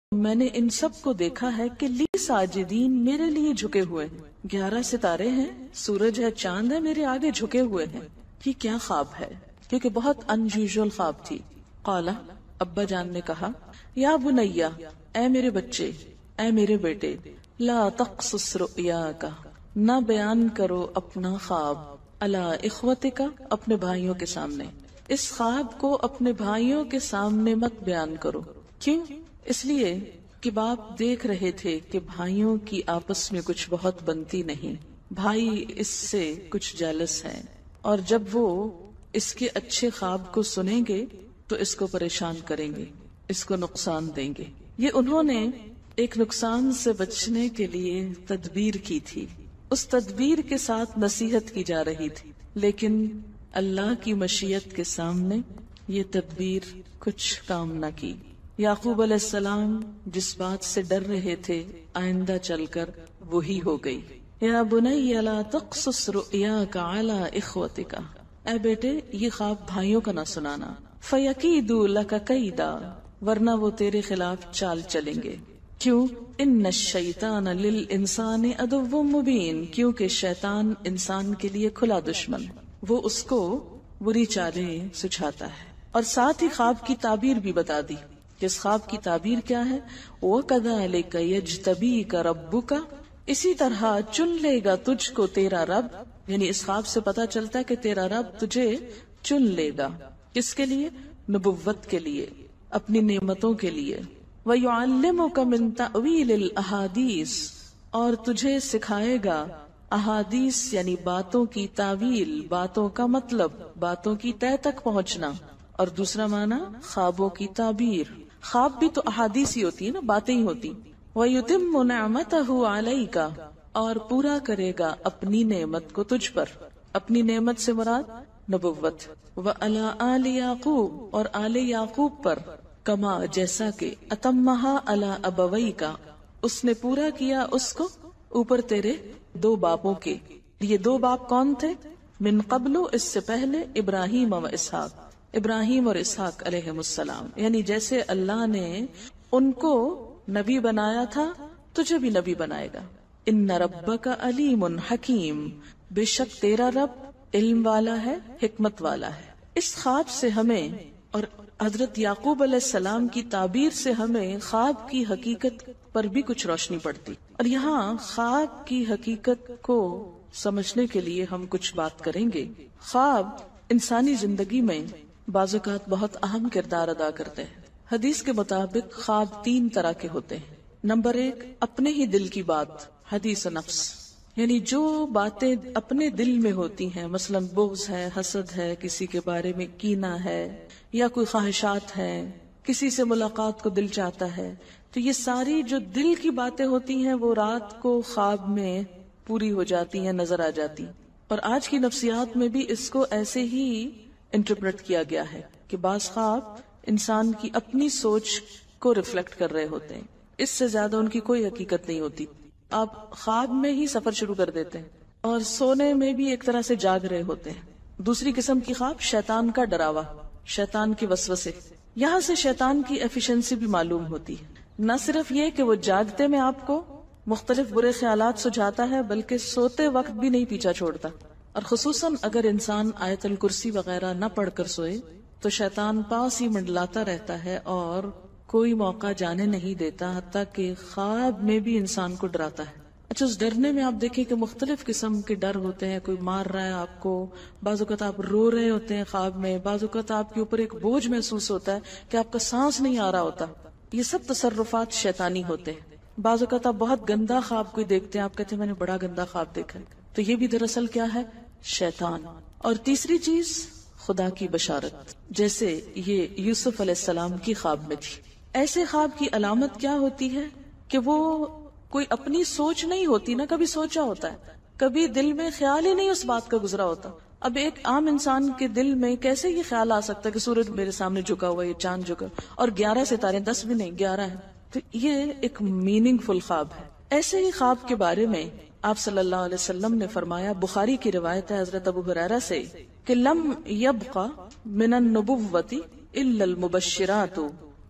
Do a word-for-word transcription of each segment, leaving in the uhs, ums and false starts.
میں نے ان سب کو دیکھا ہے کہ لی ساجدین میرے لیے جھکے ہوئے ہیں. گیارہ ستارے ہیں، سورج ہے، چاند ہے، میرے آگے جھکے ہوئے ہیں. یہ کیا خواب ہے؟ کیونکہ بہت انیوژل خواب تھی. قالا، ابا جان نے کہا، یا بنیا، اے میرے بچے، اے میرے بیٹے، لا تقصص رؤیاک، نہ بیان کرو اپنا خواب، علی اخوتک، اپنے بھائیوں کے سامنے. اس خواب کو اپنے بھائیوں کے سامنے مت بیان کرو. کیوں؟ اس لیے کہ باپ دیکھ رہے تھے کہ بھائیوں کی آپس میں کچھ بہت بنتی نہیں. بھائی اس سے کچھ جیلس ہیں، اور جب وہ اس کے اچھے خواب کو سنیں گے تو اس کو پریشان کریں گے، اس کو نقصان دیں گے. یہ انہوں نے ایک نقصان سے بچنے کے لیے تدبیر کی تھی. اس تدبیر کے ساتھ نصیحت کی جا رہی تھی، لیکن اللہ کی مشیت کے سامنے یہ تدبیر کچھ کام نہ کی. یعقوب علیہ السلام جس بات سے ڈر رہے تھے آئندہ چل کر وہی ہو گئی. یا بنی لا تقصص رؤیاک علی اخوتک، اے بیٹے یہ خواب بھائیوں کا نہ سنانا. فیکیدوا لک کیدا، ورنہ وہ تیرے خلاف چال چلیں گے. کیوں؟ ان الشیطان للانسان عدو مبین، کیونکہ شیطان انسان کے لیے کھلا دشمن، وہ اس کو بری چالیں سجھاتا ہے. اور ساتھ ہی خواب کی تعبیر بھی بتا دی کہ اس خواب کی تعبیر کیا ہے. وَكَذَلِكَ يَجْتَبِيكَ رَبُّكَ، اسی طرح چن لے گا تجھ کو تیرا رب. یعنی اس خواب سے پتا چلتا ہے کہ تیرا رب تجھے چن لے گا. کس کے لیے؟ نبوت کے لیے، اپنی نعمتوں کے لیے. وَيُعَلِّمُكَ مِن تَأْوِيلِ الْأَحَادِيثِ، اور تجھے سکھائے گا احادیث یعنی باتوں کی تعویل، باتوں کا مطلب، باتوں کی تہ تک پہنچنا. اور دوسرا معنی خوابوں کی تعبیر. خواب بھی تو احادیث ہی ہوتی ہے نا، باتیں ہی ہوتی. وَيُتِمُّ نِعْمَتَهُ عَلَيْكَ، اور پورا کرے گا اپنی نعمت کو تجھ پر. اپنی نعمت سے مراد نبوت. وَعَلَىٰ آلِ یعقوب، اور آل یعقوب پر. کما، جیسا کہ أَتَمَّهَا عَلَىٰ أَبَوَيْكَ، اس نے پورا کیا اس کو اوپر تیرے دو باپوں کے. یہ دو باپ کون تھے؟ من قبل، اس سے پہلے، ابراہیم و اسحاق، ابراہیم اور اسحاق علیہ السلام. یعنی جیسے اللہ نے ان کو نبی بنایا تھا تجھے بھی نبی بنائے گا. ان ربک علیم حکیم، بے شک تیرا رب علم والا ہے، حکمت والا ہے. اس خواب سے ہمیں اور حضرت یعقوب علیہ السلام کی تعبیر سے ہمیں خواب کی حقیقت پر بھی کچھ روشنی پڑتی. اور یہاں خواب کی حقیقت کو سمجھنے کے لیے ہم کچھ بات کریں گے. خواب انسانی زندگی میں بعض اوقات بہت اہم کردار ادا کرتے ہیں. حدیث کے مطابق خواب تین طرح کے ہوتے ہیں. نمبر ایک، اپنے ہی دل کی بات، حدیث نفس، یعنی جو باتیں اپنے دل میں ہوتی ہیں، مثلا بغض ہے، حسد ہے، کسی کے بارے میں کینہ ہے، یا کوئی خواہشات ہیں، کسی سے ملاقات کو دل چاہتا ہے، تو یہ ساری جو دل کی باتیں ہوتی ہیں وہ رات کو خواب میں پوری ہو جاتی ہیں، نظر آ جاتی. اور آج کی نفسیات میں بھی اس کو ایسے ہی انٹرپریٹ کیا گیا ہے کہ بعض خواب انسان کی اپنی سوچ کو ریفلیکٹ کر رہے ہوتے ہیں، اس سے زیادہ ان کی کوئی حقیقت نہیں ہوتی. آپ خواب میں ہی سفر شروع کر دیتے ہیں اور سونے میں بھی ایک طرح سے جاگ رہے ہوتے ہیں. دوسری قسم کی خواب شیطان کا ڈراوا، شیطان کی وسوسے. یہاں سے شیطان کی ایفیشنسی بھی معلوم ہوتی ہے. نہ صرف یہ کہ وہ جاگتے میں آپ کو مختلف برے خیالات سجھاتا ہے، بلکہ سوتے وقت بھی نہیں پیچھا چھوڑتا. اور خصوصاً اگر انسان آیت الکرسی وغیرہ نہ پڑھ کر سوئے تو شیطان پاس ہی منڈلاتا رہتا ہے اور کوئی موقع جانے نہیں دیتا، حتیٰ کہ خواب میں بھی انسان کو ڈراتا ہے. اچھا، اس ڈرنے میں آپ دیکھیں کہ مختلف قسم کے ڈر ہوتے ہیں. کوئی مار رہا ہے آپ کو، بعض اوقات آپ رو رہے ہوتے ہیں خواب میں، بعض اوقات آپ کے اوپر ایک بوجھ محسوس ہوتا ہے کہ آپ کا سانس نہیں آ رہا ہوتا. یہ سب تصرفات شیطانی ہوتے ہیں. بعض اوقات آپ بہت گندا خواب کوئی دیکھتے ہیں، آپ کہتے ہیں میں نے بڑا گندا خواب دیکھا ہے، تو یہ بھی دراصل کیا ہے؟ شیطان. اور تیسری چیز خدا کی بشارت، جیسے یہ یوسف علیہ السلام کی خواب میں تھی. ایسے خواب کی علامت کیا ہوتی ہے کہ وہ کوئی اپنی سوچ نہیں ہوتی، نہ کبھی سوچا ہوتا ہے، کبھی دل میں خیال ہی نہیں اس بات کا گزرا ہوتا. اب ایک عام انسان کے دل میں کیسے یہ خیال آ سکتا ہے کہ سورج میرے سامنے جھکا ہوا ہے، یہ چاند جھکا، اور گیارہ ستارے، دس بھی نہیں گیارہ ہیں. تو یہ ایک میننگ فل خواب ہے. ایسے ہی خواب کے بارے میں آپ صلی اللہ علیہ وسلم نے فرمایا، بخاری کی روایت ہے حضرت ابو ہریرہ سے، کہ لم یبقى من النبوۃ الا المبشرات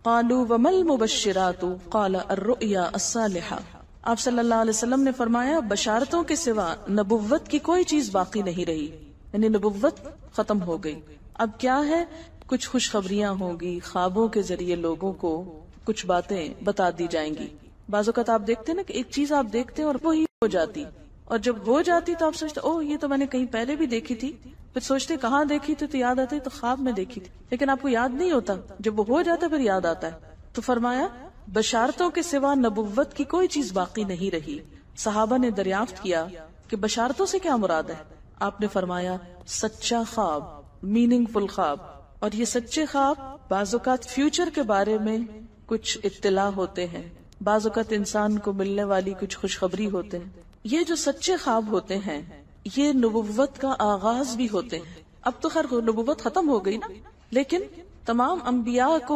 قالوا وما المبشرات قال الرؤيا الصالحہ. آپ صلی اللہ علیہ وسلم نے فرمایا بشارتوں کے سوا نبوت کی کوئی چیز باقی نہیں رہی، یعنی نبوت ختم ہو گئی. اب کیا ہے؟ کچھ خوشخبریاں ہوں گی، خوابوں کے ذریعے لوگوں کو کچھ باتیں بتا دی جائیں گی. بعض اوقات آپ دیکھتے ہیں نا کہ ایک چیز آپ دیکھتے ہیں اور وہی ہو جاتی، اور جب ہو جاتی تو آپ سوچتے اوہ یہ تو میں نے کہیں پہلے بھی دیکھی تھی، پھر سوچتے کہاں دیکھی تھی تو یاد آتی تو خواب میں دیکھی تھی، لیکن آپ کو یاد نہیں ہوتا. جب وہ ہو جاتا پھر یاد آتا ہے. تو فرمایا بشارتوں کے سوا نبوت کی کوئی چیز باقی نہیں رہی. صحابہ نے دریافت کیا کہ بشارتوں سے کیا مراد ہے؟ آپ نے فرمایا سچا خواب، میننگ فل خواب. اور یہ سچے خواب بعض اوقات فیوچر کے بارے میں کچھ اطلاع ہوتے ہیں، بعض اوقات انسان کو ملنے والی کچھ خوشخبری ہوتے ہیں. یہ جو سچے خواب ہوتے ہیں یہ نبوت کا آغاز بھی ہوتے ہیں. اب تو خیر نبوت ختم ہو گئی نا، لیکن تمام انبیاء کو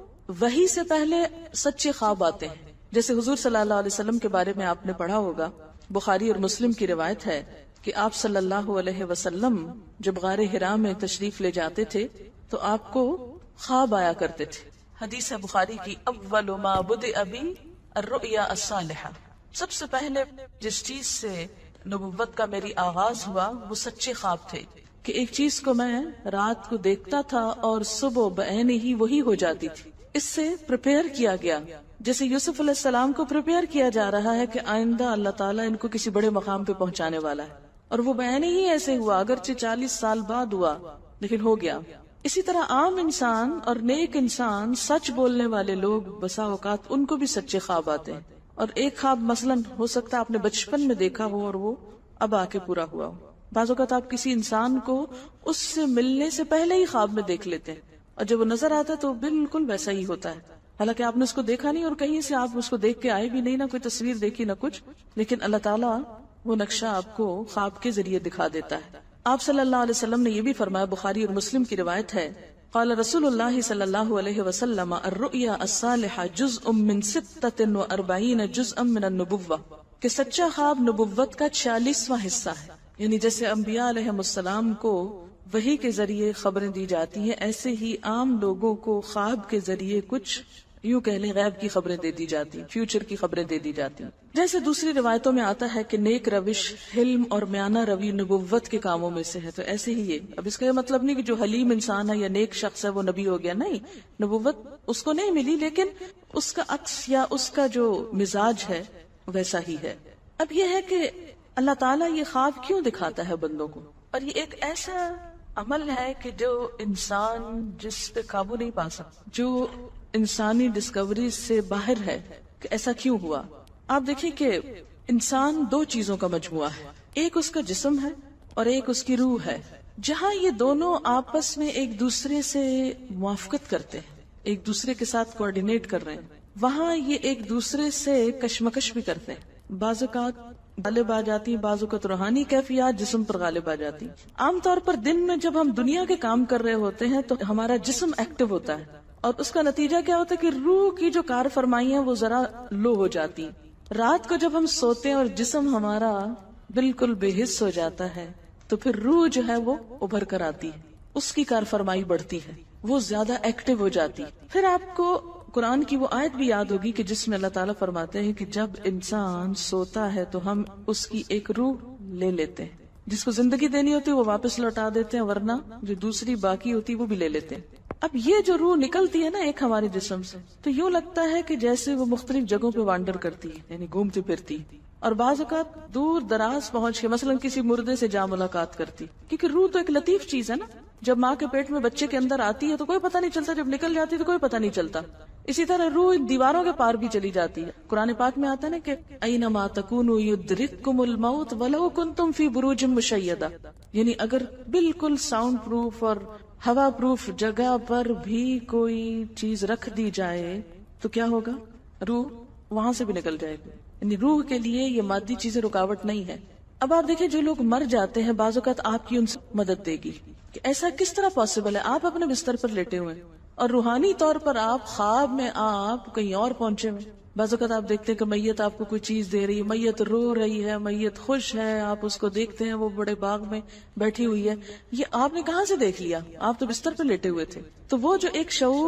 وحی سے پہلے سچے خواب آتے ہیں. جیسے حضور صلی اللہ علیہ وسلم کے بارے میں آپ نے پڑھا ہوگا، بخاری اور مسلم کی روایت ہے کہ آپ صلی اللہ علیہ وسلم جب غار حرا میں تشریف لے جاتے تھے تو آپ کو خواب آیا کرتے تھے. حدیث ہے بخاری کی، اول ما بدأ بی الرؤیا الصالحہ، سب سے پہلے جس چیز سے نبوت کا میری آغاز ہوا وہ سچے خواب تھے، کہ ایک چیز کو میں رات کو دیکھتا تھا اور صبح بعین ہی وہی ہو جاتی تھی. اس سے پریپیئر کیا گیا، جیسے یوسف علیہ السلام کو پریپیئر کیا جا رہا ہے کہ آئندہ اللہ تعالیٰ ان کو کسی بڑے مقام پہ پہنچانے والا ہے، اور وہ بعین ہی ایسے ہوا، اگرچہ چالیس سال بعد ہوا لیکن ہو گیا. اسی طرح عام انسان اور نیک انسان، سچ بولنے والے لوگ بسا اوقات ان کو بھی سچے خواب آتے ہیں. اور ایک خواب مثلا ہو سکتا ہے آپ نے بچپن میں دیکھا ہو اور وہ اب آ کے پورا ہوا ہو. بعض اوقات آپ کسی انسان کو اس سے ملنے سے پہلے ہی خواب میں دیکھ لیتے ہیں، اور جب وہ نظر آتا ہے تو بالکل ویسا ہی ہوتا ہے، حالانکہ آپ نے اس کو دیکھا نہیں اور کہیں سے آپ اس کو دیکھ کے آئے بھی نہیں، نہ کوئی تصویر دیکھی نہ کچھ، لیکن اللہ تعالیٰ وہ نقشہ آپ کو خواب کے ذریعے دکھا دیتا ہے. آپ صلی اللہ علیہ وسلم نے یہ بھی فرمایا، بخاری اور مسلم کی روایت ہے، قال رسول اللہ صلی اللہ علیہ وسلم الرؤیا الصالحہ جزء من ستۃ واربعین جزءا من النبوہ، کہ سچا خواب نبوت کا چھیالیسواں حصہ ہے. یعنی جیسے انبیاء علیہ السلام کو وحی کے ذریعے خبریں دی جاتی ہیں، ایسے ہی عام لوگوں کو خواب کے ذریعے کچھ یوں کہہ لیں غیب کی خبریں دے دی جاتی ہیں، فیوچر کی خبریں دے دی جاتی ہیں. جیسے دوسری روایتوں میں آتا ہے کہ نیک روش، حلم اور میانہ روی نبوت کے کاموں میں سے ہے، تو ایسے ہی یہ. اب اس کا یہ مطلب نہیں کہ جو حلیم انسان ہے یا نیک شخص ہے وہ نبی ہو گیا، نہیں، نبوت اس کو نہیں ملی، لیکن اس کا عکس یا اس کا جو مزاج ہے ویسا ہی ہے. اب یہ ہے کہ اللہ تعالیٰ یہ خواب کیوں دکھاتا ہے بندوں کو، اور یہ ایک ایسا عمل ہے کہ جو انسان جس پہ قابو نہیں پا سکتا، جو انسانی ڈسکوری سے باہر ہے کہ ایسا کیوں ہوا. آپ دیکھیں کہ انسان دو چیزوں کا مجموعہ ہے، ایک اس کا جسم ہے اور ایک اس کی روح ہے. جہاں یہ دونوں آپس میں ایک دوسرے سے موافقت کرتے ہیں، ایک دوسرے کے ساتھ کوآرڈینیٹ کر رہے ہیں، وہاں یہ ایک دوسرے سے کشمکش بھی کرتے ہیں. بعض اوقات غالب آ جاتی ہیں، بعض اوقات روحانی کیفیات جسم پر غالب آ جاتی ہیں. عام طور پر دن میں جب ہم دنیا کے کام کر رہے ہوتے ہیں تو ہمارا جسم ایکٹیو ہوتا ہے، اور اس کا نتیجہ کیا ہوتا ہے کہ روح کی جو کار فرمائی ہے وہ ذرا لو ہو جاتی. رات کو جب ہم سوتے ہیں اور جسم ہمارا بالکل بے حس ہو جاتا ہے تو پھر روح جو ہے وہ ابھر کر آتی ہے، اس کی کار فرمائی بڑھتی ہے، وہ زیادہ ایکٹیو ہو جاتی. پھر آپ کو قرآن کی وہ آیت بھی یاد ہوگی کہ جس میں اللہ تعالیٰ فرماتے ہیں کہ جب انسان سوتا ہے تو ہم اس کی ایک روح لے لیتے ہیں، جس کو زندگی دینی ہوتی ہے وہ واپس لوٹا دیتے ہیں، ورنہ جو دوسری باقی ہوتی وہ بھی لے لیتے ہیں. اب یہ جو روح نکلتی ہے نا ایک ہمارے جسم سے، تو یوں لگتا ہے کہ جیسے وہ مختلف جگہوں پہ وانڈر کرتی ہے، یعنی گھومتی پھرتی، اور بعض اوقات دور دراز پہنچ کے مثلا کسی مردے سے جا ملاقات کرتی، کیونکہ روح تو ایک لطیف چیز ہے نا. جب ماں کے پیٹ میں بچے کے اندر آتی ہے تو کوئی پتہ نہیں چلتا، جب نکل جاتی ہے تو کوئی پتہ نہیں چلتا. اسی طرح روح دیواروں کے پار بھی چلی جاتی ہے. قرآن پاک میں آتا ہے نا کہ اینما تکونوا یدرککم الموت ولو کنتم فی بروج مشیدہ، یعنی اگر بالکل ساؤنڈ پروف اور ہوا پروف جگہ پر بھی کوئی چیز رکھ دی جائے تو کیا ہوگا؟ روح وہاں سے بھی نکل جائے گی. یعنی روح کے لیے یہ مادی چیزیں رکاوٹ نہیں ہے. اب آپ دیکھیں جو لوگ مر جاتے ہیں بعض اوقات آپ کی ان سے مدد دے گی کہ ایسا کس طرح پاسبل ہے، آپ اپنے بستر پر لیٹے ہوئے اور روحانی طور پر آپ خواب میں آپ کہیں اور پہنچے ہوئے. بعض اوقات آپ دیکھتے ہیں کہ میت آپ کو کوئی چیز دے رہی ہے، میت رو رہی ہے، میت خوش ہے، آپ اس کو دیکھتے ہیں وہ بڑے باغ میں بیٹھی ہوئی ہے. یہ آپ نے کہاں سے دیکھ لیا؟ آپ تو بستر پہ لیٹے ہوئے تھے. تو وہ جو ایک شعور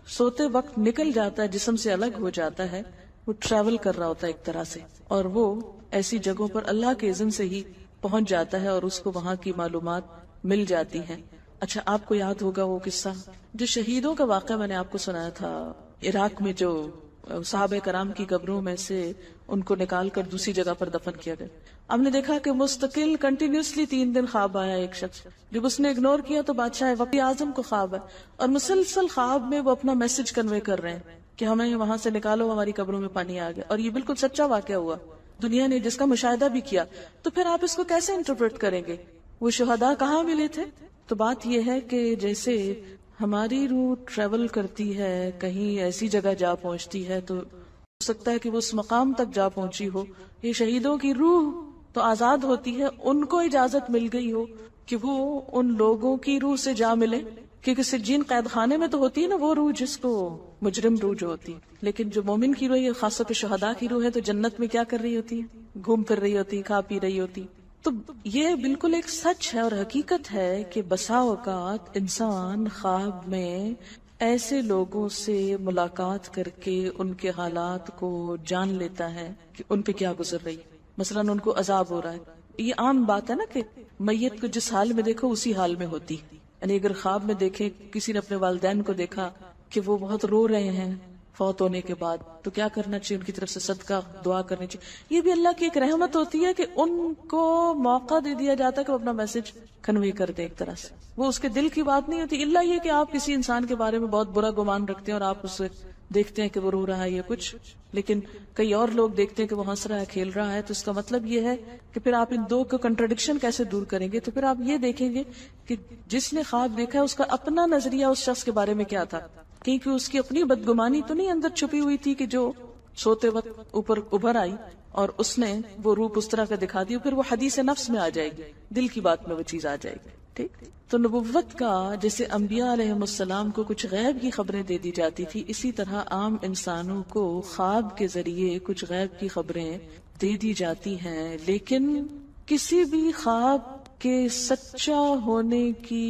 سوتے وقت نکل جاتا ہے، جسم سے الگ ہو جاتا ہے، وہ ٹریول کر رہا ہوتا ہے ایک طرح سے، اور وہ ایسی جگہوں پر اللہ کے اذن سے ہی پہنچ جاتا ہے اور اس کو وہاں کی معلومات مل جاتی ہیں۔ اچھا، آپ کو یاد ہوگا وہ قصہ جو شہیدوں کا واقعہ میں نے آپ کو سنایا تھا، عراق میں جو صحابہ کرام کی قبروں میں سے ان کو نکال کر دوسری جگہ پر دفن کیا گیا۔ ہم نے دیکھا کہ مستقل کنٹینیوسلی تین دن خواب آیا ایک شخص، جب اس نے اگنور کیا تو بادشاہ وقت اعظم کو خواب ہے، اور مسلسل خواب میں وہ اپنا میسج کنوے کر رہے ہیں کہ ہمیں وہاں سے نکالو، ہماری قبروں میں پانی آ گیا، اور یہ بالکل سچا واقعہ ہوا، دنیا نے جس کا مشاہدہ بھی کیا۔ تو پھر آپ اس کو کیسے انٹرپریٹ کریں گے؟ وہ شہداء کہاں ملے تھے؟ تو بات یہ ہے کہ جیسے ہماری روح ٹریول کرتی ہے، کہیں ایسی جگہ جا پہنچتی ہے، تو ہو سکتا ہے کہ وہ اس مقام تک جا پہنچی ہو۔ یہ شہیدوں کی روح تو آزاد ہوتی ہے، ان کو اجازت مل گئی ہو کہ وہ ان لوگوں کی روح سے جا ملے، کیونکہ سجین قید خانے میں تو ہوتی ہے نا وہ روح جس کو مجرم روح جو ہوتی، لیکن جو مومن کی روح ہے، خاص طور پہ شہداء کی روح ہے، تو جنت میں کیا کر رہی ہوتی ہے؟ گھوم پھر رہی ہوتی، کھا پی رہی ہوتی۔ تو یہ بالکل ایک سچ ہے اور حقیقت ہے کہ بسا اوقات انسان خواب میں ایسے لوگوں سے ملاقات کر کے ان کے حالات کو جان لیتا ہے کہ ان پہ کیا گزر رہی، مثلاً ان کو عذاب ہو رہا ہے۔ یہ عام بات ہے نا کہ میت کو جس حال میں دیکھو اسی حال میں ہوتی، یعنی اگر خواب میں دیکھے کسی نے اپنے والدین کو دیکھا کہ وہ بہت رو رہے ہیں فوت ہونے کے بعد، تو کیا کرنا چاہیے؟ ان کی طرف سے صدقہ دعا کرنی چاہیے۔ یہ بھی اللہ کی ایک رحمت ہوتی ہے کہ ان کو موقع دے دیا جاتا ہے کہ وہ اپنا میسج کنوے کر دے ایک طرح سے۔ وہ اس کے دل کی بات نہیں ہوتی، الا یہ کہ آپ کسی انسان کے بارے میں بہت برا گمان رکھتے ہیں اور آپ اسے دیکھتے ہیں کہ وہ رو رہا ہے یا کچھ، لیکن کئی اور لوگ دیکھتے ہیں کہ وہ ہنس رہا ہے، کھیل رہا ہے، تو اس کا مطلب یہ ہے کہ پھر آپ ان دو کو کنٹرڈکشن کیسے دور کریں گے؟ تو پھر آپ یہ دیکھیں گے کہ جس نے خواب دیکھا ہے اس کا اپنا نظریہ اس شخص کے بارے میں کیا تھا، کیونکہ اس کی اپنی بدگمانی تو نہیں اندر چھپی ہوئی تھی کہ جو سوتے وقت اوپر ابھر آئی اور اس نے وہ روپ اس طرح کا دکھا دی، پھر وہ حدیث نفس میں آ جائے گی، دل کی بات میں وہ چیز آ جائے گی۔ ٹھیک، تو نبوت کا جیسے انبیاء علیہ السلام کو کچھ غیب کی خبریں دے دی جاتی تھی، اسی طرح عام انسانوں کو خواب کے ذریعے کچھ غیب کی خبریں دے دی جاتی ہیں، لیکن کسی بھی خواب کے سچا ہونے کی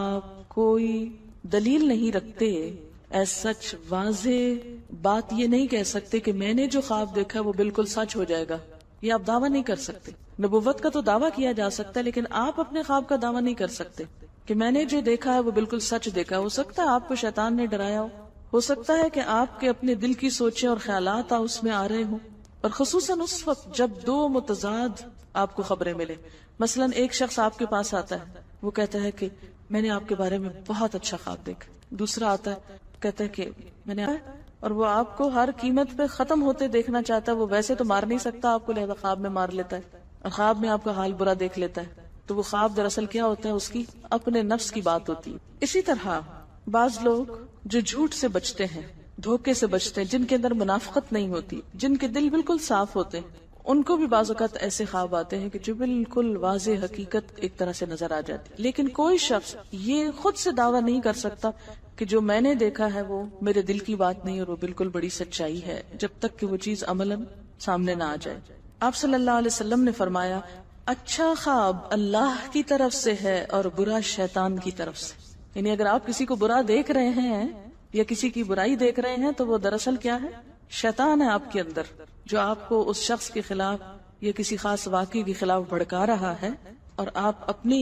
آپ کوئی دلیل نہیں رکھتے۔ ایس سچ واضح بات یہ نہیں کہہ سکتے کہ میں نے جو خواب دیکھا وہ بالکل سچ ہو جائے گا، یہ آپ دعویٰ نہیں کر سکتے۔ نبوت کا تو دعویٰ کیا جا سکتا ہے، لیکن آپ اپنے خواب کا دعویٰ نہیں کر سکتے کہ میں نے جو دیکھا ہے وہ بالکل سچ دیکھا۔ ہو سکتا ہے آپ کو شیطان نے ڈرایا ہو، ہو سکتا ہے کہ آپ کے اپنے دل کی سوچیں اور خیالات اس میں آ رہے ہوں، اور خصوصاً اس وقت جب دو متضاد آپ کو خبریں ملے۔ مثلاً ایک شخص آپ کے پاس آتا ہے، وہ کہتا ہے کہ میں نے آپ کے بارے میں بہت اچھا خواب دیکھا، دوسرا آتا ہے کہتا ہے کہ میں نے، اور وہ آپ کو ہر قیمت پہ ختم ہوتے دیکھنا چاہتا ہے۔ وہ ویسے تو مار نہیں سکتا آپ کو، لہذا خواب میں مار لیتا ہے، اور خواب میں آپ کا حال برا دیکھ لیتا ہے۔ تو وہ خواب دراصل کیا ہوتا ہے؟ اس کی اپنے نفس کی بات ہوتی ہے۔ اسی طرح بعض لوگ جو جھوٹ سے بچتے ہیں، دھوکے سے بچتے ہیں، جن کے اندر منافقت نہیں ہوتی، جن کے دل بالکل صاف ہوتے ہیں، ان کو بھی بعض اوقات ایسے خواب آتے ہیں کہ جو بالکل واضح حقیقت ایک طرح سے نظر آ جاتی، لیکن کوئی شخص یہ خود سے دعویٰ نہیں کر سکتا کہ جو میں نے دیکھا ہے وہ میرے دل کی بات نہیں اور وہ بالکل بڑی سچائی ہے، جب تک کہ وہ چیز عملاً سامنے نہ آ جائے۔ آپ صلی اللہ علیہ وسلم نے فرمایا، اچھا خواب اللہ کی طرف سے ہے اور برا شیطان کی طرف سے۔ یعنی اگر آپ کسی کو برا دیکھ رہے ہیں یا کسی کی برائی دیکھ رہے ہیں تو وہ دراصل کیا ہے؟ شیطان ہے آپ کے اندر، جو آپ کو اس شخص کے خلاف یا کسی خاص واقعے کے خلاف بھڑکا رہا ہے، اور آپ اپنی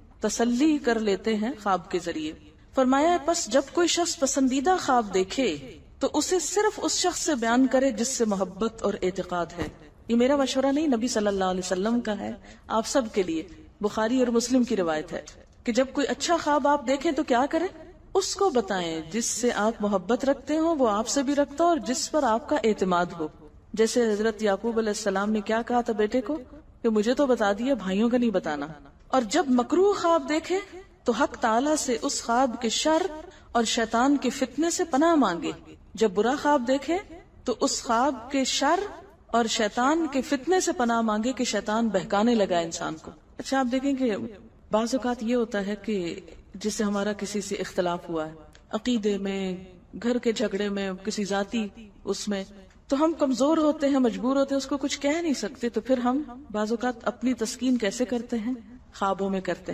تسلی کر لیتے ہیں خواب کے ذریعے۔ فرمایا پس جب کوئی شخص پسندیدہ خواب دیکھے تو اسے صرف اس شخص سے بیان کرے جس سے محبت اور اعتقاد ہے۔ یہ میرا مشورہ نہیں، نبی صلی اللہ علیہ وسلم کا ہے، آپ سب کے لیے۔ بخاری اور مسلم کی روایت ہے کہ جب کوئی اچھا خواب آپ دیکھیں تو کیا کریں؟ اس کو بتائیں جس سے آپ محبت رکھتے ہو، وہ آپ سے بھی رکھتا ہو اور جس پر آپ کا اعتماد ہو۔ جیسے حضرت یعقوب علیہ السلام نے کیا کہا تھا بیٹے کو کہ مجھے تو بتا دیا، بھائیوں کا نہیں بتانا۔ اور جب مکروہ خواب دیکھے تو حق تعالیٰ سے اس خواب کے شر اور شیطان کے فتنے سے پناہ مانگے۔ جب برا خواب دیکھے تو اس خواب کے شر اور شیطان کے فتنے سے پناہ مانگے کہ شیطان بہکانے لگا انسان کو۔ اچھا آپ دیکھیں کہ بعض اوقات یہ ہوتا ہے کہ جس سے ہمارا کسی سے اختلاف ہوا ہے، عقیدے میں، گھر کے جھگڑے میں، کسی ذاتی اس میں، تو ہم کمزور ہوتے ہیں، مجبور ہوتے ہیں، اس کو کچھ کہہ نہیں سکتے، تو پھر ہم بعض اوقات اپنی تسکین کیسے کرتے ہیں؟ خوابوں میں کرتے ہیں۔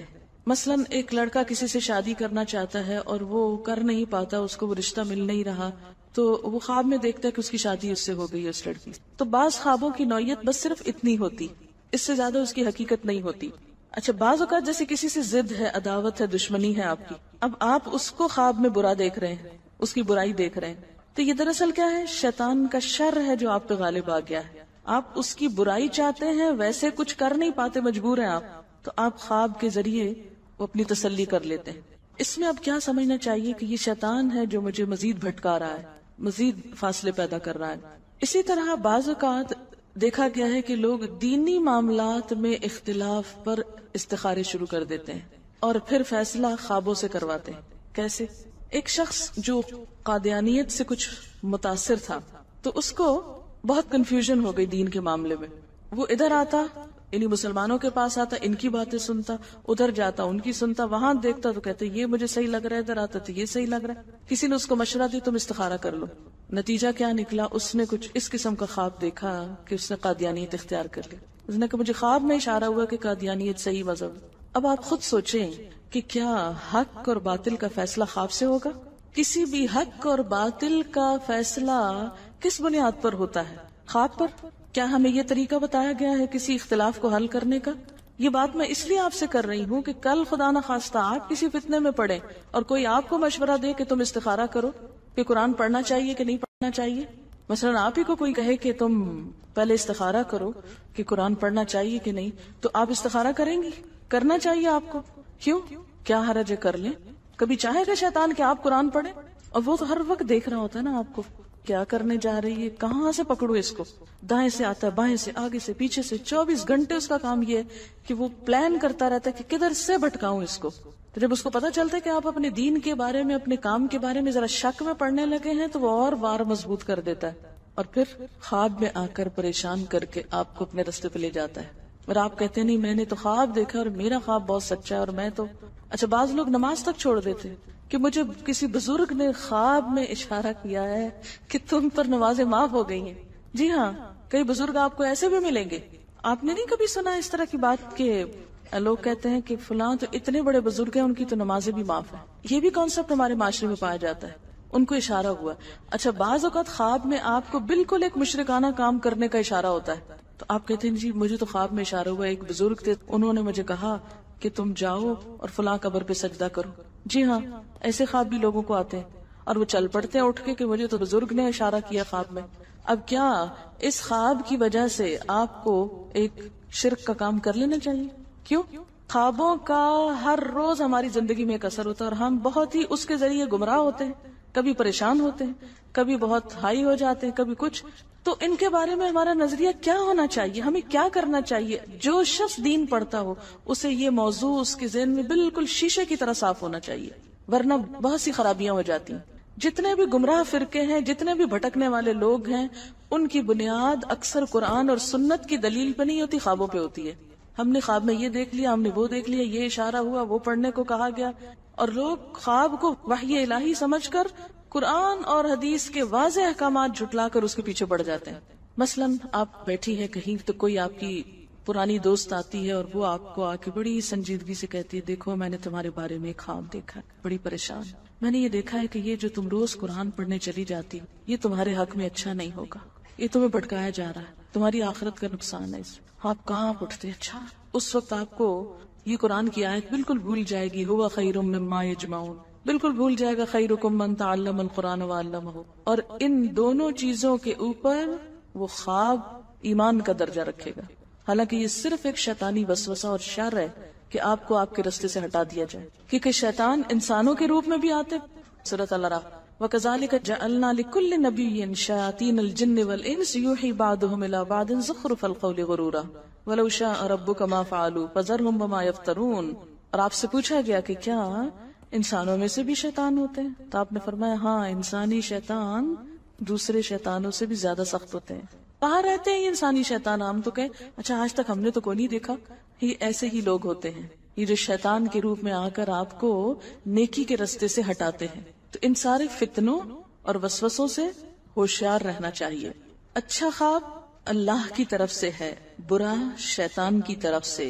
مثلاً ایک لڑکا کسی سے شادی کرنا چاہتا ہے اور وہ کر نہیں پاتا، اس کو وہ رشتہ مل نہیں رہا، تو وہ خواب میں دیکھتا ہے کہ اس کی شادی اس سے ہو گئی ہے، اس لڑکی سے. تو بعض خوابوں کی نوعیت بس صرف اتنی ہوتی، اس سے زیادہ اس کی حقیقت نہیں ہوتی. اچھا، بعض اوقات جیسے کسی سے ضد ہے، عداوت ہے، دشمنی ہے آپ کی، اب آپ اس کو خواب میں برا دیکھ رہے ہیں، اس کی برائی دیکھ رہے ہیں، تو یہ دراصل کیا ہے؟ شیطان کا شر ہے جو آپ پہ غالب آ گیا ہے. آپ اس کی برائی چاہتے ہیں، ویسے کچھ کر نہیں پاتے، مجبور ہیں آپ، تو آپ خواب کے ذریعے وہ اپنی تسلی کر لیتے ہیں. اس میں اب کیا سمجھنا چاہیے کہ یہ شیطان ہے جو مجھے مزید بھٹکا رہا ہے، مزید فاصلے پیدا کر رہا ہے. اسی طرح بعض اوقات دیکھا گیا ہے کہ لوگ دینی معاملات میں اختلاف پر استخارے شروع کر دیتے ہیں اور پھر فیصلہ خوابوں سے کرواتے ہیں. کیسے؟ ایک شخص جو قادیانیت سے کچھ متاثر تھا تو اس کو بہت کنفیوژن ہو گئی دین کے معاملے میں. وہ ادھر آتا، یعنی مسلمانوں کے پاس آتا، ان کی باتیں سنتا، ادھر جاتا ان کی سنتا، وہاں دیکھتا تو کہتے یہ مجھے صحیح لگ رہا ہے، ادھر آتا تو یہ صحیح لگ رہا ہے. کسی نے اس کو مشورہ دی تم استخارہ کر لو. نتیجہ کیا نکلا؟ اس نے کچھ اس قسم کا خواب دیکھا کہ اس نے قادیانیت اختیار کر لی. اس نے کہا مجھے خواب میں اشارہ ہوا کہ قادیانیت صحیح مذہب. اب آپ خود سوچیں کہ کیا حق اور باطل کا فیصلہ خواب سے ہوگا؟ کسی بھی حق اور باطل کا فیصلہ کس بنیاد پر ہوتا ہے؟ خواب پر. کیا ہمیں یہ طریقہ بتایا گیا ہے کسی اختلاف کو حل کرنے کا؟ یہ بات میں اس لیے آپ سے کر رہی ہوں کہ کل خدا نہ خواستہ آپ کسی فتنے میں پڑے اور کوئی آپ کو مشورہ دے کہ تم استخارہ کرو کہ قرآن پڑھنا چاہیے کہ نہیں پڑھنا چاہیے. مثلا آپ ہی کو کوئی کہے کہ تم پہلے استخارہ کرو کہ قرآن پڑھنا چاہیے کہ نہیں، تو آپ استخارہ کریں گی؟ کرنا چاہیے آپ کو. کیوں؟ کیا حرج ہے؟ کر لیں. کبھی چاہے گا شیطان کہ آپ قرآن پڑھیں؟ اور وہ تو ہر وقت دیکھ رہا ہوتا ہے نا آپ کو، کیا کرنے جا رہی ہے، کہاں سے پکڑو اس کو. دائیں سے آتا ہے، بائیں سے، آگے سے، پیچھے سے، چوبیس گھنٹے اس کا کام یہ ہے کہ وہ پلان کرتا رہتا ہے کہ کدھر سے بھٹکاؤں اس کو. تو جب اس کو پتا چلتا ہے کہ آپ اپنے دین کے بارے میں، اپنے کام کے بارے میں ذرا شک میں پڑنے لگے ہیں، تو وہ اور بار مضبوط کر دیتا ہے اور پھر خواب میں آ کر پریشان کر کے آپ کو اپنے راستے پہ لے جاتا ہے. اور آپ کہتے ہیں نہیں میں نے تو خواب دیکھا اور میرا خواب بہت سچا ہے اور میں تو. اچھا، بعض لوگ نماز تک چھوڑ دیتے کہ مجھے کسی بزرگ نے خواب میں اشارہ کیا ہے کہ تم پر نمازیں معاف ہو گئی ہیں. جی ہاں، کئی بزرگ آپ کو ایسے بھی ملیں گے. آپ نے نہیں کبھی سنا اس طرح کی بات کہ لوگ کہتے ہیں کہ فلاں تو اتنے بڑے بزرگ ہیں، ان کی تو نمازیں بھی معاف ہیں. یہ بھی کانسیپٹ ہمارے معاشرے میں پایا جاتا ہے. ان کو اشارہ ہوا. اچھا، بعض اوقات خواب میں آپ کو بالکل ایک مشرکانہ کام کرنے کا اشارہ ہوتا ہے، تو آپ کہتے ہیں جی مجھے تو خواب میں اشارہ ہوا، ایک بزرگ تھے، انہوں نے مجھے کہا کہ تم جاؤ اور فلاں قبر پہ سجدہ کرو. جی ہاں، ایسے خواب بھی لوگوں کو آتے ہیں اور وہ چل پڑتے ہیں اٹھ کے کہ مجھے تو بزرگ نے اشارہ کیا خواب میں. اب کیا اس خواب کی وجہ سے آپ کو ایک شرک کا کام کر لینا چاہیے؟ کیوں؟ خوابوں کا ہر روز ہماری زندگی میں ایک اثر ہوتا ہے اور ہم بہت ہی اس کے ذریعے گمراہ ہوتے ہیں، کبھی پریشان ہوتے ہیں، کبھی بہت ہائی ہو جاتے ہیں، کبھی کچھ. تو ان کے بارے میں ہمارا نظریہ کیا ہونا چاہیے؟ ہمیں کیا کرنا چاہیے؟ جو شخص دین پڑھتا ہو اسے یہ موضوع اس کے ذہن میں بالکل شیشے کی طرح صاف ہونا چاہیے، ورنہ بہت سی خرابیاں ہو جاتی ہیں. جتنے بھی گمراہ فرقے ہیں، جتنے بھی بھٹکنے والے لوگ ہیں، ان کی بنیاد اکثر قرآن اور سنت کی دلیل پہ نہیں ہوتی، خوابوں پہ ہوتی ہے. ہم نے خواب میں یہ دیکھ لیا، ہم نے وہ دیکھ لیا، یہ اشارہ ہوا، وہ پڑھنے کو کہا گیا، اور لوگ خواب کو وحی الہی سمجھ کر قرآن اور حدیث کے واضح احکامات جھٹلا کر اس کے پیچھے پڑ جاتے ہیں. مثلاً آپ بیٹھی ہے کہیں تو کوئی آپ کی پرانی دوست آتی ہے اور وہ آپ کو آ کے بڑی سنجیدگی سے کہتی ہے دیکھو میں نے تمہارے بارے میں خواب دیکھا، بڑی پریشان، میں نے یہ دیکھا ہے کہ یہ جو تم روز قرآن پڑھنے چلی جاتی یہ تمہارے حق میں اچھا نہیں ہوگا، یہ تمہیں بھٹکایا جا رہا ہے، تمہاری آخرت کا نقصان ہے. اس آپ کہاں اٹھتے؟ اچھا، اس وقت آپ کو یہ قرآن کی آیت بالکل بھول جائے گی، ہوا خیر مما یجمعون، بالکل بھول جائے گا خیرکم من تعلم القرآن وعلمہ. اور ان دونوں چیزوں کے اوپر وہ خواب ایمان کا درجہ رکھے گا. حالانکہ یہ صرف ایک شیطانی وسوسہ اور شر ہے کہ آپ کو آپ کے رستے سے ہٹا دیا جائے، کیونکہ شیطان انسانوں کے روپ میں بھی آتے. سورۃ الأعراف وَكَذَلِكَ جَعَلْنَا لِكُلِّ نَبِيٍّ شَيَاطِينَ الْجِنِّ وَالْإِنسِ يُوحِي بَعْضُهُمْ إِلَى بَعْضٍ زُخْرُفَ الْقَوْلِ غُرُورًا وَلَوْ شَاءَ رَبُّكَ مَا فَعَلُوا فَذَرْهُمْ وَمَا يَفْتَرُونَ. اور آپ سے پوچھا گیا کہ کیا انسانوں میں سے بھی شیطان ہوتے ہیں؟ تو آپ نے فرمایا ہاں، انسانی شیطان دوسرے شیطانوں سے بھی زیادہ سخت ہوتے ہیں. کہاں رہتے ہیں یہ انسانی شیطان؟ ہم تو کہیں اچھا آج تک ہم نے تو کوئی نہیں دیکھا. یہ ایسے ہی لوگ ہوتے ہیں، یہ جو شیطان کے روپ میں آ کر آپ کو نیکی کے رستے سے ہٹاتے ہیں. تو ان سارے فتنوں اور وسوسوں سے ہوشیار رہنا چاہیے. اچھا خواب اللہ کی طرف سے ہے، برا شیطان کی طرف سے.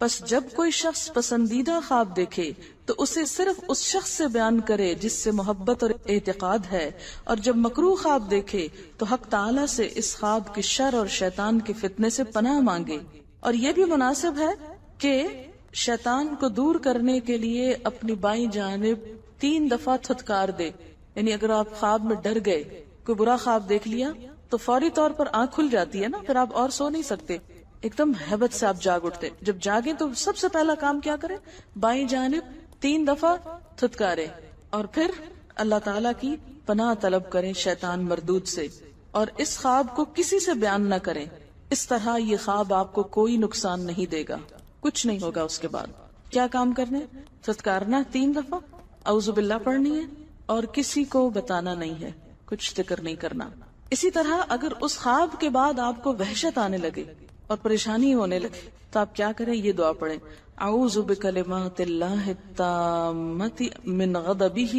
پس جب کوئی شخص پسندیدہ خواب دیکھے تو اسے صرف اس شخص سے بیان کرے جس سے محبت اور اعتقاد ہے، اور جب مکروہ خواب دیکھے تو حق تعالیٰ سے اس خواب کے شر اور شیطان کے فتنے سے پناہ مانگے۔ اور یہ بھی مناسب ہے کہ شیطان کو دور کرنے کے لیے اپنی بائیں جانب تین دفعہ تھتکار دے، یعنی اگر آپ خواب میں ڈر گئے، کوئی برا خواب دیکھ لیا تو فوری طور پر آنکھ کھل جاتی ہے نا، پھر آپ اور سو نہیں سکتے، ایک دم ہیبت سے آپ جاگ اٹھتے۔ جب جاگیں تو سب سے پہلا کام کیا کریں؟ بائیں جانب تین دفعہ تھتکارے اور پھر اللہ تعالیٰ کی پناہ طلب کریں شیطان مردود سے، اور اس خواب کو کسی سے بیان نہ کریں۔ اس طرح یہ خواب آپ کو کوئی نقصان نہیں دے گا، کچھ نہیں ہوگا۔ اس کے بعد کیا کام کرنے؟ تھتکارنا تین دفعہ، اعوذ باللہ پڑھنی ہے، اور کسی کو بتانا نہیں ہے، کچھ ذکر نہیں کرنا۔ اسی طرح اگر اس خواب کے بعد آپ کو وحشت آنے لگے اور پریشانی ہونے لگے تو آپ کیا کریں؟ یہ دعا پڑھیں، اعوذ بکلمات اللہ التامۃ من غضبہ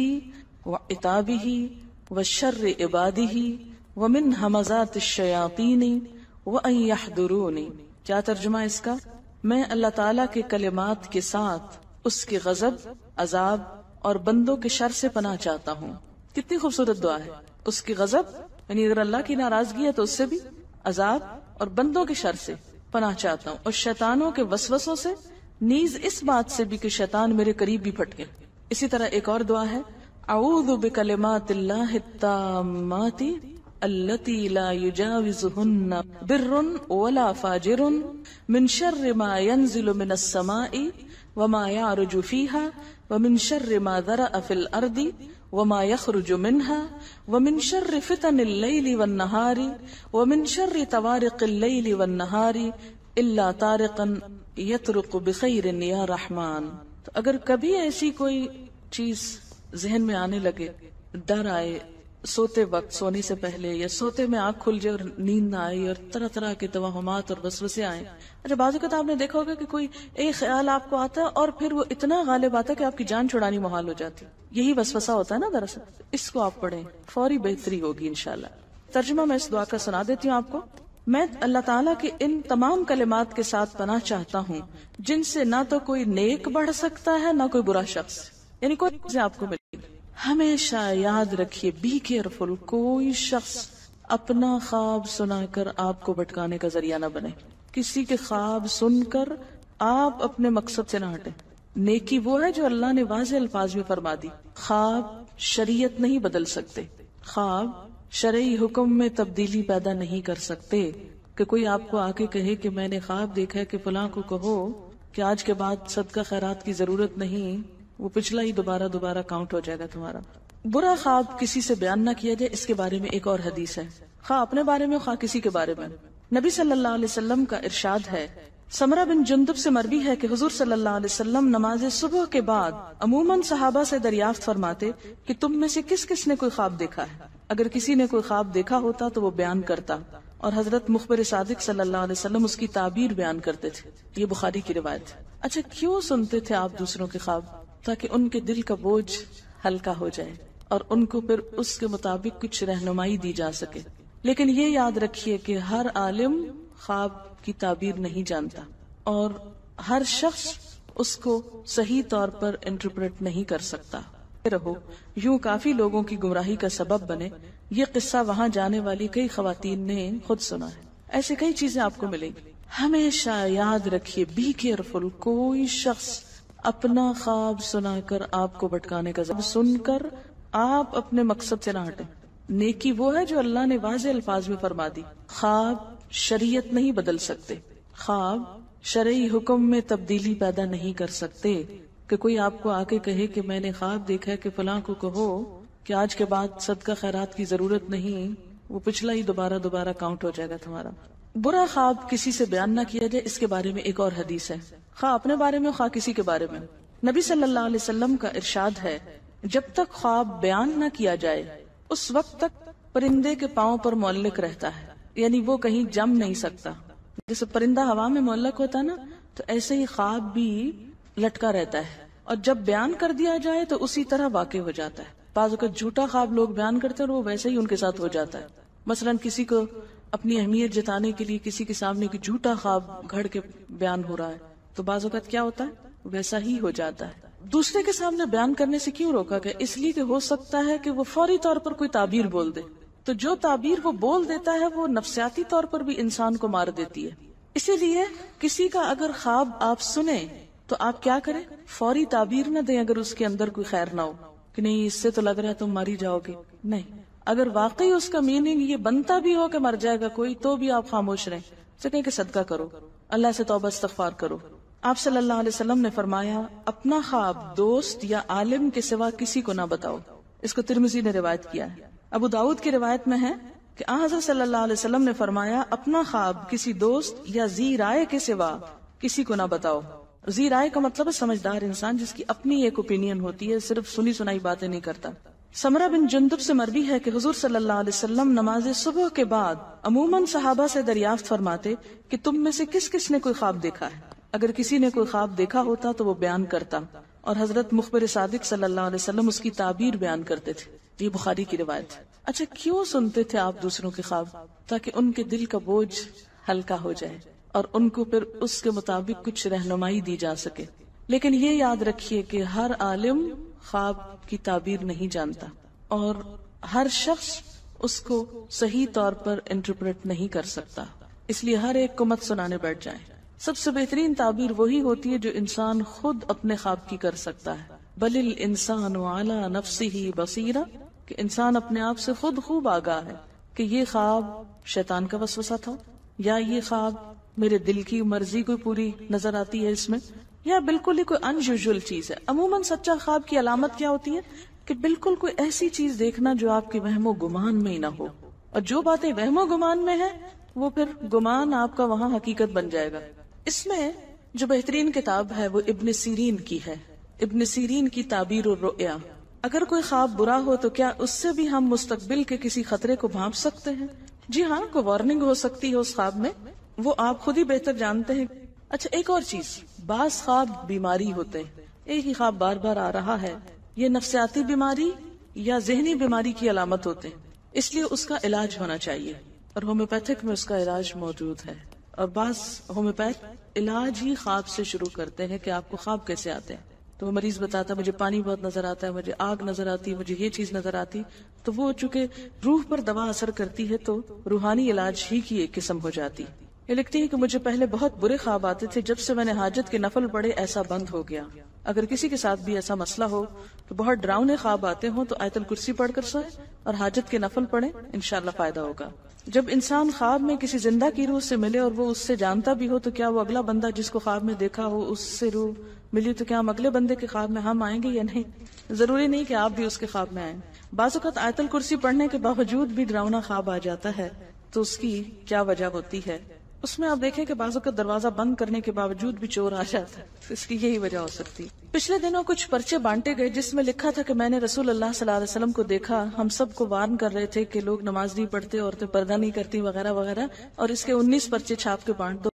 وعتابہ وشر عبادہ ومن ہمزات الشیاطین وان یحضرون۔ کیا ترجمہ اس کا؟ میں اللہ تعالیٰ کے کلمات کے ساتھ اس کے غضب، عذاب اور بندوں کے شر سے پناہ چاہتا ہوں۔ کتنی خوبصورت دعا ہے! اس کی غضب یعنی اگر اللہ کی ناراضگی ہے تو اس سے بھی، عذاب اور بندوں کے شر سے پناہ چاہتا ہوں، اور شیطانوں کے وسوسوں سے، نیز اس بات سے بھی کہ شیطان میرے قریب بھی پھٹکے۔ اسی طرح ایک اور دعا ہے، اعوذ بکلمات اللہ التامات التی لا یجاوزہن بر ولا فاجر من شر ما ينزل من السماء وما يعرج فيها ومن شر ما ذرأ في الارض وما يخرج منها ومن شر فتن الليل والنهار ومن شر طوارق الليل والنهار الا طارقا يطرق بخير يا رحمن۔ تو اگر کبھی ایسی کوئی چیز ذہن میں آنے لگے، ڈر آئے سوتے وقت، سونے سے پہلے، یا سوتے میں آنکھ کھل جائے اور نیند نہ آئی اور طرح طرح کے توہمات اور وسوسے آئیں۔ اچھا بعض اوقات آپ نے دیکھا ہوگا کہ کوئی ایک خیال آپ کو آتا ہے اور پھر وہ اتنا غالب آتا ہے کہ آپ کی جان چھڑانی محال ہو جاتی، یہی وسوسہ ہوتا ہے نا دراصل۔ اس کو آپ پڑھیں، فوری بہتری ہوگی انشاءاللہ۔ ترجمہ میں اس دعا کا سنا دیتی ہوں آپ کو۔ میں اللہ تعالیٰ کے ان تمام کلمات کے ساتھ پناہ چاہتا ہوں جن سے نہ تو کوئی نیک بڑھ سکتا ہے نہ کوئی برا شخص، یعنی کوئی چیز آپ کو ملے گی۔ ہمیشہ یاد رکھیے، بی کیئرفل، کوئی شخص اپنا خواب سنا کر آپ کو بھٹکانے کا ذریعہ نہ بنے۔ کسی کے خواب سن کر آپ اپنے مقصد سے نہ ہٹیں۔ نیکی وہ ہے جو اللہ نے واضح الفاظ میں فرما دی۔ خواب شریعت نہیں بدل سکتے، خواب شرعی حکم میں تبدیلی پیدا نہیں کر سکتے کہ کوئی آپ کو آ کے کہے کہ میں نے خواب دیکھا ہے کہ فلاں کو کہو کہ آج کے بعد صدقہ خیرات کی ضرورت نہیں، وہ پچھلا ہی دوبارہ دوبارہ کاؤنٹ ہو جائے گا تمہارا۔ برا خواب کسی سے بیان نہ کیا جائے، اس کے بارے میں ایک اور حدیث ہے، خواہ اپنے بارے میں خواہ کسی کے بارے میں۔ نبی صلی اللہ علیہ وسلم کا ارشاد ہے، سمرہ بن جندب سے مروی ہے کہ حضور صلی اللہ علیہ وسلم نماز صبح کے بعد عموماً صحابہ سے دریافت فرماتے کہ تم میں سے کس کس نے کوئی خواب دیکھا ہے۔ اگر کسی نے کوئی خواب دیکھا ہوتا تو وہ بیان کرتا، اور حضرت مخبر صادق صلی اللہ علیہ وسلم اس کی تعبیر بیان کرتے تھے۔ یہ بخاری کی روایت ہے۔ اچھا کیوں سنتے تھے آپ دوسروں کے خواب؟ تاکہ ان کے دل کا بوجھ ہلکا ہو جائے اور ان کو پھر اس کے مطابق کچھ رہنمائی دی جا سکے۔ لیکن یہ یاد رکھیے کہ ہر عالم خواب کی تعبیر نہیں جانتا اور ہر شخص اس کو صحیح طور پر انٹرپریٹ نہیں کر سکتا۔ رہو یوں کافی لوگوں کی گمراہی کا سبب بنے۔ یہ قصہ وہاں جانے والی کئی خواتین نے خود سنا ہے۔ ایسے کئی چیزیں آپ کو ملیں گی۔ ہمیشہ یاد رکھیے، بی کیئرفل، کوئی شخص اپنا خواب سنا کر آپ کو بھٹکانے کا ذریعہ سن کر آپ اپنے مقصد سے نہ ہٹیں۔ نیکی وہ ہے جو اللہ نے واضح الفاظ میں فرما دی۔ خواب شریعت نہیں بدل سکتے، خواب شرعی حکم میں تبدیلی پیدا نہیں کر سکتے کہ کوئی آپ کو آ کے کہے کہ میں نے خواب دیکھا ہے کہ فلاں کو کہو کہ آج کے بعد صدقہ خیرات کی ضرورت نہیں، وہ پچھلا ہی دوبارہ دوبارہ کاؤنٹ ہو جائے گا تمہارا۔ برا خواب کسی سے بیان نہ کیا جائے، اس کے بارے میں ایک اور حدیث ہے، خواہ اپنے بارے میں خواہ کسی کے بارے میں۔ نبی صلی اللہ علیہ وسلم کا ارشاد ہے، جب تک خواب بیان نہ کیا جائے اس وقت تک پرندے کے پاؤں پر معلق رہتا ہے، یعنی وہ کہیں جم نہیں سکتا۔ جیسے پرندہ ہوا میں معلق ہوتا ہے نا، تو ایسے ہی خواب بھی لٹکا رہتا ہے، اور جب بیان کر دیا جائے تو اسی طرح واقع ہو جاتا ہے۔ بعض اوقات جھوٹا خواب لوگ بیان کرتے ہیں اور وہ ویسے ہی ان کے ساتھ ہو جاتا ہے۔ مثلاً کسی کو اپنی اہمیت جتانے کے لیے کسی کے سامنے کی جھوٹا خواب گھڑ کے بیان ہو رہا ہے، تو بعض اوقات کیا ہوتا ہے ویسا ہی ہو جاتا ہے. دوسرے کے سامنے بیان کرنے سے کیوں روکا گیا؟ اس لیے کہ ہو سکتا ہے کہ وہ فوری طور پر کوئی تعبیر بول دے، تو جو تعبیر وہ بول دیتا ہے وہ نفسیاتی طور پر بھی انسان کو مار دیتی ہے. اسی لیے کسی کا اگر خواب آپ سنیں تو آپ کیا کریں؟ فوری تعبیر نہ دیں اگر اس کے اندر کوئی خیر نہ ہو کہ نہیں اس سے تو لگ رہا ہے تم ماری جاؤ گے. نہیں، اگر واقعی اس کا میننگ یہ بنتا بھی ہو کہ مر جائے گا کوئی تو بھی آپ خاموش رہیں، سکیں کہ صدقہ کرو، اللہ سے توبہ استغفار کرو. آپ صلی اللہ علیہ وسلم نے فرمایا اپنا خواب دوست یا عالم کے سوا کسی کو نہ بتاؤ. اس کو ترمذی نے روایت کیا ہے. ابو داؤد کی روایت میں ہے کہ آن حضرت صلی اللہ علیہ وسلم نے فرمایا اپنا خواب کسی دوست یا ذی رائے کے سوا کسی کو نہ بتاؤ. ذی رائے کا مطلب ہے سمجھدار انسان جس کی اپنی ایک اوپینین ہوتی ہے، صرف سنی سنائی باتیں نہیں کرتا. سمرہ بن جندب سے مروی ہے کہ حضور صلی اللہ علیہ وسلم نماز صبح کے بعد عموماً صحابہ سے دریافت فرماتے کہ تم میں سے کس کس نے کوئی خواب دیکھا ہے. اگر کسی نے کوئی خواب دیکھا ہوتا تو وہ بیان کرتا، اور حضرت مخبر صادق صلی اللہ علیہ وسلم اس کی تعبیر بیان کرتے تھے. یہ بخاری کی روایت ہے. اچھا، کیوں سنتے تھے آپ دوسروں کے خواب؟ تاکہ ان کے دل کا بوجھ ہلکا ہو جائے اور ان کو پھر اس کے مطابق کچھ رہنمائی دی جا سکے. لیکن یہ یاد رکھیے کہ ہر عالم خواب کی تعبیر نہیں جانتا اور ہر شخص اس کو صحیح طور پر انٹرپریٹ نہیں کر سکتا، اس لیے ہر ایک کو مت سنانے بیٹھ جائیں. سب سے بہترین تعبیر وہی ہوتی ہے جو انسان خود اپنے خواب کی کر سکتا ہے. بل الانسان علی نفسہ بصیرہ، کہ انسان اپنے آپ سے خود خوب آگاہ ہے کہ یہ خواب شیطان کا وسوسہ تھا، یا یہ خواب میرے دل کی مرضی کو پوری نظر آتی ہے اس میں، یا بالکل ہی کوئی ان یوزول چیز ہے. عموماً سچا خواب کی علامت کیا ہوتی ہے کہ بالکل کوئی ایسی چیز دیکھنا جو آپ کے وہم و گمان میں ہی نہ ہو، اور جو باتیں وہم و گمان میں ہیں وہ پھر گمان آپ کا وہاں حقیقت بن جائے گا. اس میں جو بہترین کتاب ہے وہ ابن سیرین کی ہے، ابن سیرین کی تعبیر الرؤیا. اگر کوئی خواب برا ہو تو کیا اس سے بھی ہم مستقبل کے کسی خطرے کو بھانپ سکتے ہیں؟ جی ہاں، کوئی وارننگ ہو سکتی ہے اس خواب میں، وہ آپ خود ہی بہتر جانتے ہیں. اچھا، ایک اور چیز، بعض خواب بیماری ہوتے ہیں. ایک ہی خواب بار بار آ رہا ہے، یہ نفسیاتی بیماری یا ذہنی بیماری کی علامت ہوتے ہیں، اس لیے اس کا علاج ہونا چاہیے، اور ہومیوپیتھک میں اس کا علاج موجود ہے. اور بعض ہومیوپیتھ علاج ہی خواب سے شروع کرتے ہیں کہ آپ کو خواب کیسے آتے ہیں. تو وہ مریض بتاتا ہے مجھے پانی بہت نظر آتا ہے، مجھے آگ نظر آتی ہے، مجھے یہ چیز نظر آتی، تو وہ چونکہ روح پر دوا اثر کرتی ہے تو روحانی علاج ہی کی ایک قسم ہو جاتی. یہ لکھتی ہے کہ مجھے پہلے بہت برے خواب آتے تھے، جب سے میں نے حاجت کے نفل پڑھے ایسا بند ہو گیا. اگر کسی کے ساتھ بھی ایسا مسئلہ ہو کہ بہت ڈراؤنے خواب آتے ہوں تو آیت الکرسی پڑھ کر سوئے اور حاجت کے نفل پڑھیں، انشاءاللہ فائدہ ہوگا. جب انسان خواب میں کسی زندہ کی روح سے ملے اور وہ اس سے جانتا بھی ہو تو کیا وہ اگلا بندہ جس کو خواب میں دیکھا ہو اس سے روح ملی تو کیا ہم اگلے بندے کے خواب میں ہم آئیں گے یا نہیں؟ ضروری نہیں کہ آپ بھی اس کے خواب میں آئیں. بعض اوقات آیت الکرسی پڑھنے کے باوجود بھی ڈراؤنا خواب آ جاتا ہے تو اس کی کیا وجہ ہوتی ہے؟ اس میں آپ دیکھیں کہ بعض اوقات دروازہ بند کرنے کے باوجود بھی چور آ جاتا ہے، اس کی یہی وجہ ہو سکتی. پچھلے دنوں کچھ پرچے بانٹے گئے جس میں لکھا تھا کہ میں نے رسول اللہ صلی اللہ علیہ وسلم کو دیکھا، ہم سب کو وارن کر رہے تھے کہ لوگ نماز نہیں پڑھتے، عورتیں پردہ نہیں کرتی وغیرہ وغیرہ، اور اس کے انیس پرچے چھاپ کے بانٹ دو.